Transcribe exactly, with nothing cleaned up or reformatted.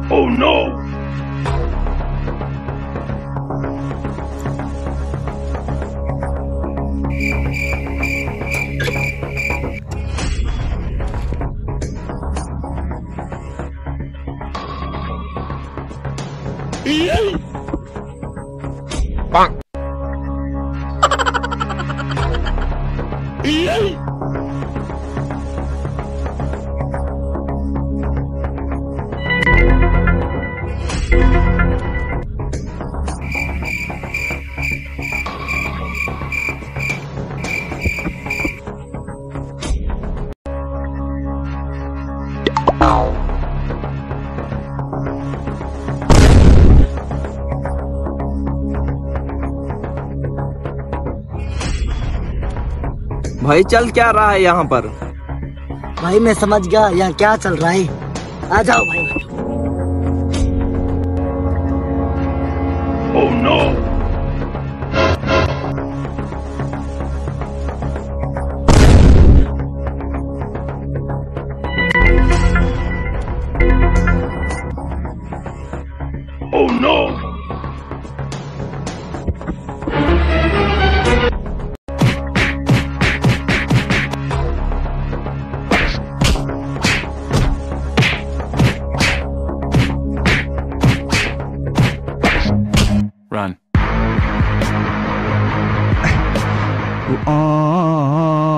Oh no! Bonk. भाई चल क्या रहा है यहाँ पर? भाई मैं समझ गया यहाँ क्या चल रहा है। आ जाओ भाई। Oh no! Oh no! Run.